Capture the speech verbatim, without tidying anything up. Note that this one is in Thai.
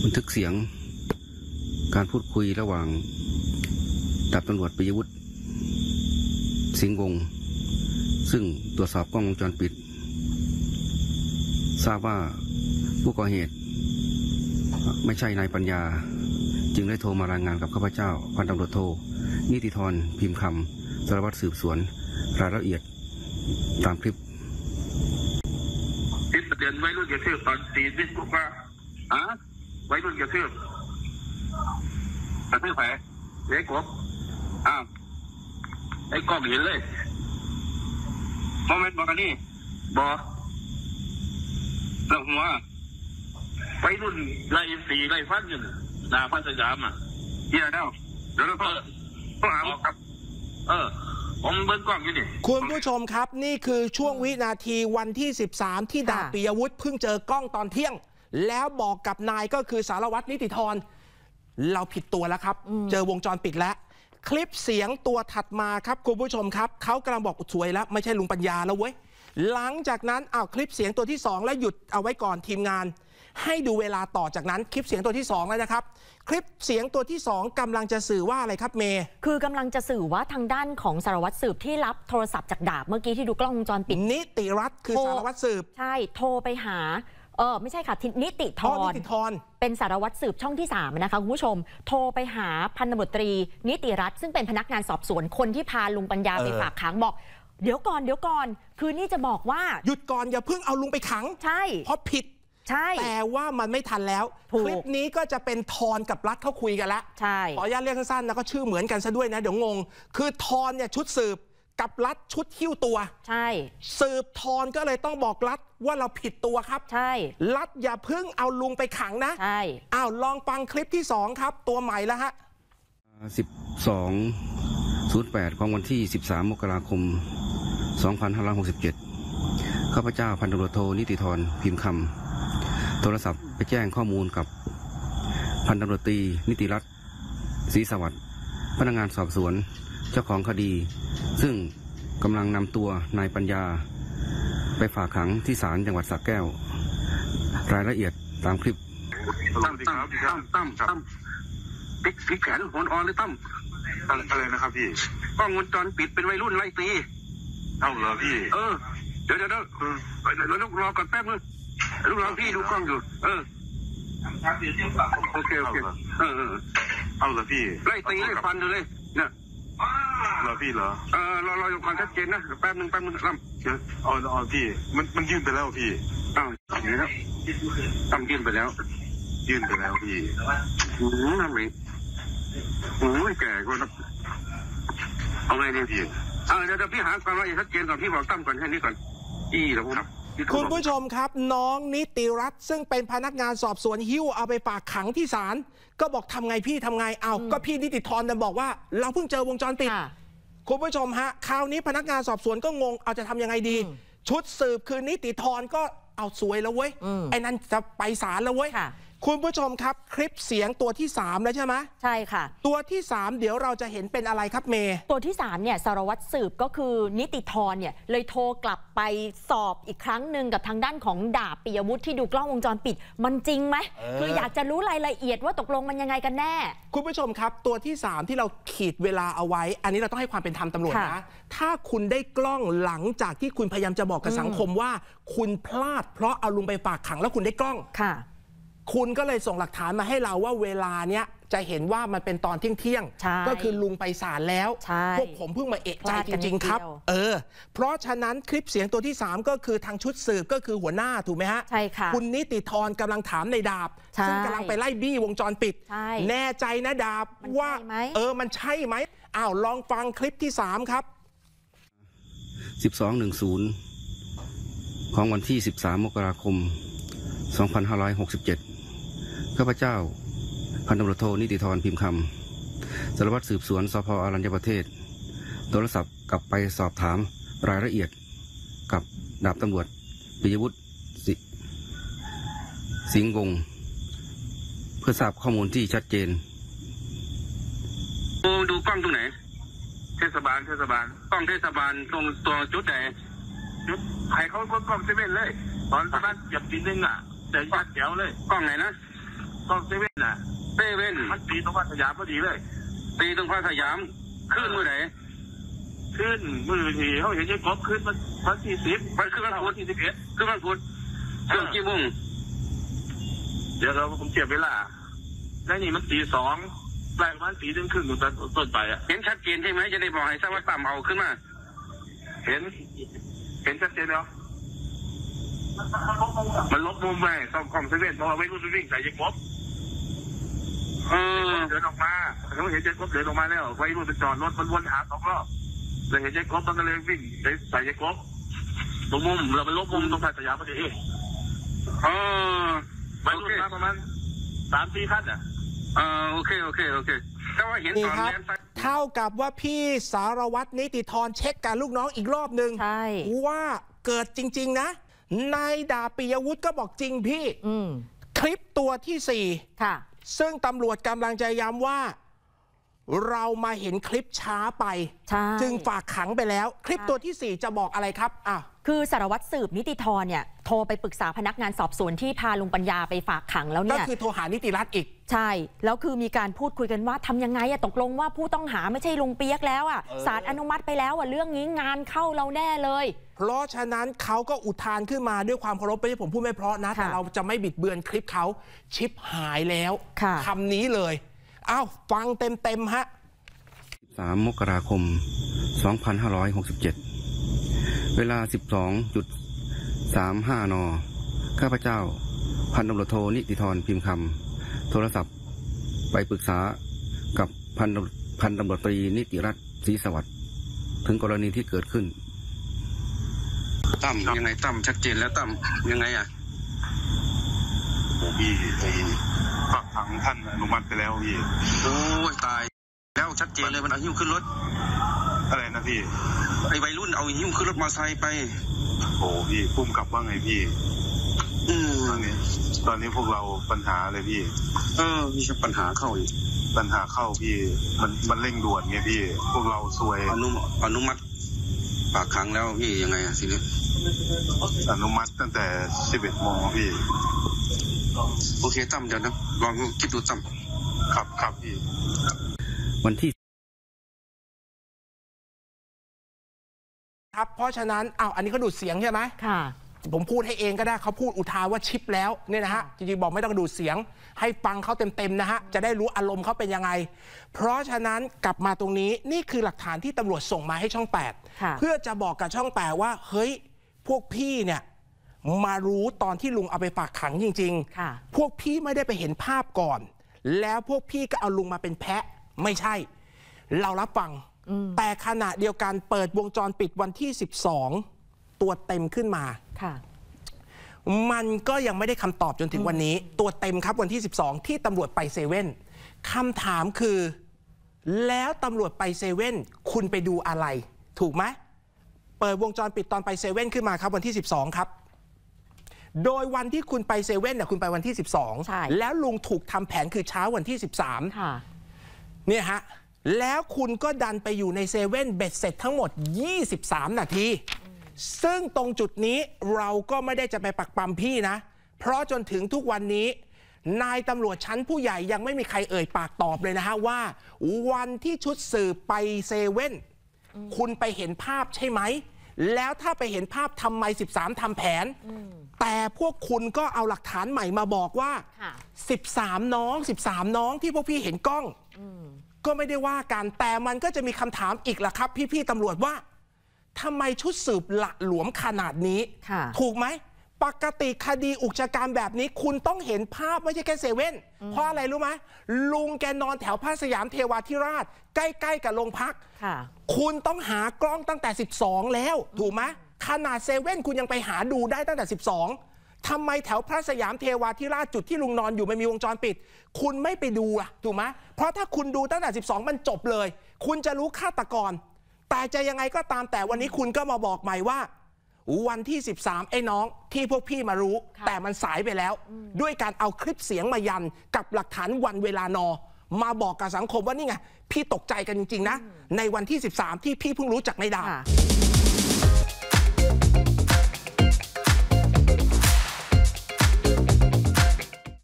บันทึกเสียงการพูดคุยระหว่างดาบตำรวจปิยวุฒิสิงห์วงศ์ซึ่งตรวจสอบกล้องวงจรปิดทราบว่าผู้ก่อเหตุไม่ใช่นายปัญญาจึงได้โทรมารายงานกับข้าพเจ้าพันตำรวจโทนิติธรพิมพ์คำสารวัตรสืบสวนรายละเอียดตามคลิปติดประเด็นไว้รุ่นกระทืบตอนตีนี่พวกว่าฮะไว้รุ่นกระทืบกระทืบแผลเล็กกบอ้าวไอ้กล้องเห็นเลยโมเมนต์บอกกันนี่บอกแล้วหัวไว้รุ่นไล่สีไล่ฟันอยู่หน้าพันสยามอ่ะเฮียเด้าเดี๋ยวเราต้องต้องหาครับเออผมเบิ้ลกล้องอยู่นี่คุณผู้ชมครับนี่คือช่วงวินาทีวันที่สิบสามที่ดาบปิยวุฒิเพิ่งเจอกล้องตอนเที่ยงแล้วบอกกับนายก็คือสารวัตรนิติธรเราผิดตัวแล้วครับเจอวงจรปิดแล้วคลิปเสียงตัวถัดมาครับคุณผู้ชมครับเขากำลังบอกสวยแล้วไม่ใช่ลุงปัญญาแล้วเว้ยหลังจากนั้นเอาคลิปเสียงตัวที่สองแล้วหยุดเอาไว้ก่อนทีมงานให้ดูเวลาต่อจากนั้นคลิปเสียงตัวที่สองแล้วนะครับคลิปเสียงตัวที่สองกำลังจะสื่อว่าอะไรครับเมย์คือกำลังจะสื่อว่าทางด้านของสารวัตรสืบที่รับโทรศัพท์จากดาบเมื่อกี้ที่ดูกล้องวงจรปิดนิติรัตน์คือสารวัตรสืบใช่โทรไปหาเออไม่ใช่ค่ะนิติธรนิติธรเป็นสารวัตรสืบช่องที่สามนะคะคุณผู้ชมโทรไปหาพันตำรวจตรีนิติรัตน์ซึ่งเป็นพนักงานสอบสวนคนที่พาลุงปัญญาไปฝากขังบอกเดี๋ยวก่อนเดี๋ยวก่อนคือนี่จะบอกว่าหยุดก่อนอย่าเพิ่งเอาลุงไปขังใช่เพราะผิดใช่แต่ว่ามันไม่ทันแล้วคลิปนี้ก็จะเป็นทอนกับรัฐเขาคุยกันแล้วใช่ขออนุญาตเรียกสั้นๆนะก็ชื่อเหมือนกันซะด้วยนะเดี๋ยวงงคือทอนเนี่ยชุดสืบกับรัฐชุดหิ้วตัวใช่สืบทอนก็เลยต้องบอกรัฐว่าเราผิดตัวครับใช่รัฐอย่าเพิ่งเอาลุงไปขังนะใช่อ้าวลองฟังคลิปที่สองครับตัวใหม่แล้วฮะสิบสองศูนย์แปดของวันที่สิบสามมกราคมสองพันห้าร้อยหกสิบเจ็ดข้าพเจ้าพันตำรวจโทนิติธรพิมพ์คำโทรศัพท์ไปแจ้งข้อมูลกับพันตำรวจตรีนิติรัตน์ศรีสวัสดิ์พนักงานสอบสวนเจ้าของคดีซึ่งกำลังนำตัวนายปัญญาไปฝากขังที่ศาลจังหวัดสระแก้วรายละเอียดตามคลิปตั้มตั้มตั้มตั้มตั้มปิดปิดแขนหัวอ่อนเลยตั้มอะไรนะครับพี่กล้องวงจรปิดเป็นวัยรุ่นไล่ตีเอาเหรอพี่เออเดี๋ยวเดี๋ยวเดี๋ยวเราลูกรอก่อนแป๊บนึงลูกรอพี่ดูกล้องอยู่เออโอเคโอเคเออเอาเหรอพี่ไล่ตีไล่ฟันเลยเนี่ยเหรอพี่เหรอเออเราเราอยู่ความชัดเจนนะแป๊บนึงแป๊บนึงตั้มอ๋ออ๋อพี่มันมันยื่นไปแล้วพี่อ้าวอย่างนี้ครับตั้มยื่นไปแล้วยื่นไปแล้วพี่หืมนั่นเองหืมแก่กว่าเอาไงเนี่ยพี่เออเดี๋ยวพี่หาความละเอียดชัดเจนก่อนพี่บอกตั้มก่อนแค่นี้ก่อนอีแล้วครับคุณผู้ชมครับน้องนิติรัตน์ซึ่งเป็นพนักงานสอบสวนหิ้วเอาไปฝากขังที่ศาลก็บอกทำไงพี่ทำไงเอาก็พี่นิติธรจะบอกว่าเราเพิ่งเจอวงจรปิดคุณผู้ชมฮะคราวนี้พนักงานสอบสวนก็งงเอาจะทำยังไงดีชุดสืบคือนิติธรก็เอาสวยแล้วเว้ยไอ้นั่นจะไปศาลแล้วเว้ยคุณผู้ชมครับคลิปเสียงตัวที่สามแล้วใช่ไหมใช่ค่ะตัวที่สามเดี๋ยวเราจะเห็นเป็นอะไรครับเมย์ตัวที่สามเนี่ยสารวัตรสืบก็คือนิติธรเนี่ยเลยโทรกลับไปสอบอีกครั้งหนึ่งกับทางด้านของดาบปิยวุฒิที่ดูกล้องวงจรปิดมันจริงไหมคืออยากจะรู้รายละเอียดว่าตกลงมันยังไงกันแน่คุณผู้ชมครับตัวที่สามที่เราขีดเวลาเอาไว้อันนี้เราต้องให้ความเป็นธรรมตำรวจนะถ้าคุณได้กล้องหลังจากที่คุณพยายามจะบอกกับสังคมว่าคุณพลาดเพราะเอาลุงไปฝากขังแล้วคุณได้กล้องค่ะคุณก็เลยส่งหลักฐานมาให้เราว่าเวลาเนี้ยจะเห็นว่ามันเป็นตอนเที่ยงเที่ยงก็คือลุงไปศาลแล้วพวกผมเพิ่งมาเอะใจจริงๆครับเออเพราะฉะนั้นคลิปเสียงตัวที่สามก็คือทางชุดสืบก็คือหัวหน้าถูกไหมฮะใช่ค่ะคุณนิติธรกำลังถามในดาบซึ่งกำลังไปไล่บี้วงจรปิดแน่ใจนะดาบว่าเออมันใช่ไหมอ้าวลองฟังคลิปที่สามครับสิบสองหนึ่งศูนย์ของวันที่สิบสามมกราคมสองพันห้าร้อยหกสิบเจ็ดข้าพเจ้าพันตำรวจโทนิติธรพิมพ์คำสารวัตรสืบสวนสภ.อรัญญประเทศโทรศัพท์กลับไปสอบถามรายละเอียดกับดาบตำรวจปิยวุฒิสิงห์วงศ์เพื่อทราบข้อมูลที่ชัดเจนดูดูกล้องตรงไหนเทศบาลเทศบาลกล้องเทศบาลตรงตัวจุดไหนจุดใครเขากล้องเซเว่นเลยตอนบ้านเก็บทีนึงอ่ะแต่ยัดแถวเลยกล้องไหนนะกล้องเซเว่นน่ะเซเว่นมันตีตรงพัทยามพอดีเลยตีตรงพัทยามขึ้นมือไหนขึ้นมือที่เขาเห็นยังกบขึ้นมันวันที่สิบมันขึ้นวันพุธที่สิบเอ็ดขึ้นวันพุธช่วงกี่โมงเดี๋ยวเราผมเทียบเวลาแล้วนี่มันตีสองแปลงวันตีหนึ่งครึ่งอยู่ต้นต้นไปอ่ะเห็นชัดเจนใช่ไหมจะได้บอกให้ทราบว่าต่ำเอาขึ้นมาเห็นเห็นชัดเจนแล้วมันลบมุมไปซ่อมคอมเซเว่นเพราะว่าไม่รู้จะวิ่งใส่ยังกบเออเดินออกมาเขาเห็นเจ๊กบเดินออกมาแล้วไว้รุ่นไปจอดรถมันวนหาสองรอบเลยเห็นเจ๊กบมันก็เลยวิ่งไปใส่เจ๊กบตรงมุมเราไปลบมุมตรงพัทยาพอดีเออไว้รุ่นมาประมาณสามสี่ขั้นอ่ะเออโอเคโอเคโอเคแต่ว่าเห็นนี่ตอนครับแลนด์ไฟเท่ากับว่าพี่สารวัตรนิติธรเช็คการลูกน้องอีกรอบหนึ่งใช่ว่าเกิดจริงๆนะนายดาบปิยวุฒิก็บอกจริงพี่อืมคลิปตัวที่สี่ค่ะซึ่งตำรวจกำลังจะย้ำว่าเรามาเห็นคลิปช้าไปใช่จึงฝากขังไปแล้ว คลิปตัวที่สี่จะบอกอะไรครับอ่ะคือสารวัตรสืบนิติธรเนี่ยโทรไปปรึกษาพนักงานสอบสวนที่พาลุงปัญญาไปฝากขังแล้วก็เนี่ยคือโทรหานิติรัตน์อีกใช่ แล้วคือมีการพูดคุยกันว่าทำยังไงอะตกลงว่าผู้ต้องหาไม่ใช่ลุงเปียกแล้วอะเออศาลอนุมัติไปแล้วอะเรื่องนี้งานเข้าเราแน่เลยเพราะฉะนั้นเขาก็อุทานขึ้นมาด้วยความเคารพไม่ใช่ผมพูดไม่เพราะนะค่ะแต่เราจะไม่บิดเบือนคลิปเขาชิปหายแล้วค่ะคำนี้เลยอ้าวฟังเต็มๆฮะสามมกราคมสองพันห้าร้อยหกสิบเจ็ดเวลา สิบสองจุดสามห้า น ข้าพเจ้าพันตำรวจโทนิติธรพิมพ์คำโทรศัพท์ไปปรึกษากับพันพันตำรวจตรีนิติรัตน์ศรีสวัสดิ์ถึงกรณีที่เกิดขึ้นตั้มยังไงตั้มชัดเจนแล้วตั้มยังไงอ่ะโอ้พี่ไอ้ฝากขังท่านอนุมัติไปแล้วพี่โอ้ยตายแล้วชัดเจนเลยมันเอาหิ้วขึ้นรถอะไรนะพี่ไอ้วัยรุ่นเอาหิ้วขึ้นรถมอเตอร์ไซค์ไปโอ้พี่พุ่มกลับว่าไงพี่อืมตอนนี้ ตอนนี้พวกเราปัญหาเลยพี่เออมีปัญหาเข้าอีกปัญหาเข้าพี่ มันมันเร่งด่วนไงพี่ พวกเราซวยอนุอนุมัติฝากขังแล้วพี่ยังไงอะสิเนี่ยอนุมัติตั้งแต่สิบเอ็ดโมงพี่โอเคตั้มเดี๋ยวนะลองคิดดูตั้มครับครับพี่วันที่ครับเพราะฉะนั้นอ้าวอันนี้เขาดูดเสียงใช่ไหมค่ะผมพูดให้เองก็ได้เขาพูดอุทานว่าชิปแล้วเนี่ยนะฮะจริงๆบอกไม่ต้องดูดเสียง ให้ฟังเขาเต็มๆนะฮะจะได้รู้อารมณ์เขาเป็นยังไง เพราะฉะนั้นกลับมาตรงนี้นี่คือหลักฐานที่ตำรวจส่งมาให้ช่องแปดค่ะเพื่อจะบอกกับช่องแปดว่าเฮ้ยพวกพี่เนี่ยมารู้ตอนที่ลุงเอาไปฝากขังจริงค่ะๆ พวกพี่ไม่ได้ไปเห็นภาพก่อน แล้วพวกพี่ก็เอาลุงมาเป็นแพะไม่ใช่ เรารับฟัง แต่ขณะเดียวกันเปิดวงจรปิดวันที่สิบสองตัวเต็มขึ้นมาค่ะมันก็ยังไม่ได้คำตอบจนถึงวันนี้ ตัวเต็มครับวันที่สิบสองที่ตำรวจไปเซเว่นคำถามคือ แล้วตำรวจไปเซเว่นคุณไปดูอะไร ถูกไหมเปิดวงจรปิดตอนไปเซเว่นขึ้นมาครับวันที่สิบสองครับ โดยวันที่คุณไปเซเว่นเนี่ยคุณไปวันที่สิบสองใช่แล้วลุงถูกทำแผนคือเช้าวันที่สิบสามค่ะเนี่ยฮะ แล้วคุณก็ดันไปอยู่ในเซเว่นเบ็ดเสร็จทั้งหมดยี่สิบสามนาที ซึ่งตรงจุดนี้เราก็ไม่ได้จะไปปักปั๊มพี่นะ เพราะจนถึงทุกวันนี้ นายตำรวจชั้นผู้ใหญ่ยังไม่มีใครเอ่ยปากตอบเลยนะฮะว่า วันที่ชุดสืบไปเซเว่นคุณไปเห็นภาพใช่ไหม แล้วถ้าไปเห็นภาพทำไมสิบสามทำแผน แต่พวกคุณก็เอาหลักฐานใหม่มาบอกว่าค่ะสิบสามน้องสิบสามน้องที่พวกพี่เห็นกล้อง ก็ไม่ได้ว่ากันแต่มันก็จะมีคำถามอีกล่ะครับ พี่ๆตำรวจว่าทำไมชุดสืบหละหลวมขนาดนี้ค่ะถูกไหมปกติคดีอุกชะการแบบนี้ คุณต้องเห็นภาพไม่ใช่แค่เซเว่นเพราะอะไรรู้ไหมลุงแกนอนแถวพระสยามเทวาธิราช ใกล้ๆกับโรงพักค่ะคุณต้องหากล้องตั้งแต่สิบสองแล้วถูกไหมขนาดเซเว่นคุณยังไปหาดูได้ตั้งแต่สิบสองทำไมแถวพระสยามเทวาธิราชจุดที่ลุงนอนอยู่ไม่มีวงจรปิด คุณไม่ไปดูอะถูกไหมเพราะถ้าคุณดูตั้งแต่สิบสองมันจบเลย คุณจะรู้ฆาตกร แต่จะยังไงก็ตามแต่วันนี้คุณก็มาบอกใหม่ว่า วันที่สิบสามไอ้น้องที่พวกพี่มารู้ค่ะแต่มันสายไปแล้ว ด้วยการเอาคลิปเสียงมายันกับหลักฐานวันเวลานอ มาบอกกับสังคมว่านี่ไงพี่ตกใจกันจริงๆนะในวันที่สิบสามที่พี่เพิ่งรู้จักในดาบค่ะ